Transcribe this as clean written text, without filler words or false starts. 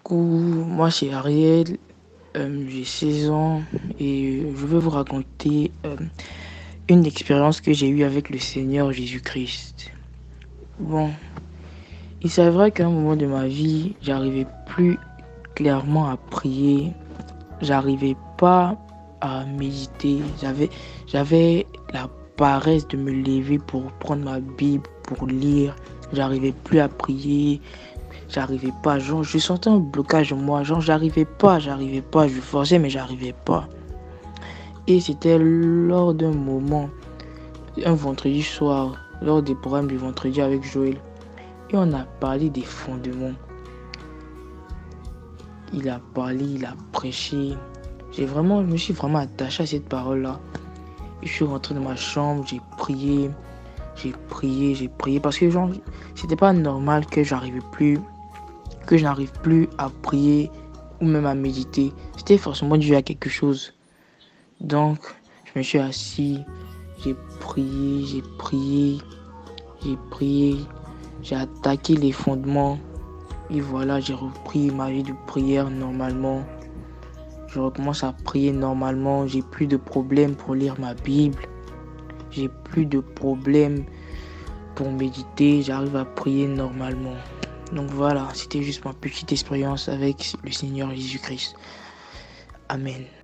Coucou, moi c'est Ariel, j'ai 16 ans et je veux vous raconter une expérience que j'ai eue avec le Seigneur Jésus-Christ. Bon, il s'avère qu'à un moment de ma vie, j'arrivais plus clairement à prier, j'arrivais pas à méditer, j'avais la paresse de me lever pour prendre ma Bible, pour lire, j'arrivais plus à prier. J'arrivais pas, genre, je sentais un blocage en moi, genre, j'arrivais pas, je forçais, mais j'arrivais pas. Et c'était lors d'un moment, un vendredi soir, lors des programmes du vendredi avec Joël, et on a parlé des fondements. Il a parlé, il a prêché. Je me suis vraiment attaché à cette parole-là. Et je suis rentré dans ma chambre, j'ai prié, parce que, genre, c'était pas normal que je n'arrive plus à prier ou même à méditer. C'était forcément dû à quelque chose. Donc, je me suis assis, j'ai prié, j'ai prié, j'ai attaqué les fondements. Et voilà, j'ai repris ma vie de prière normalement. Je recommence à prier normalement. J'ai plus de problèmes pour lire ma Bible. J'ai plus de problèmes pour méditer. J'arrive à prier normalement. Donc voilà, c'était juste ma petite expérience avec le Seigneur Jésus-Christ. Amen.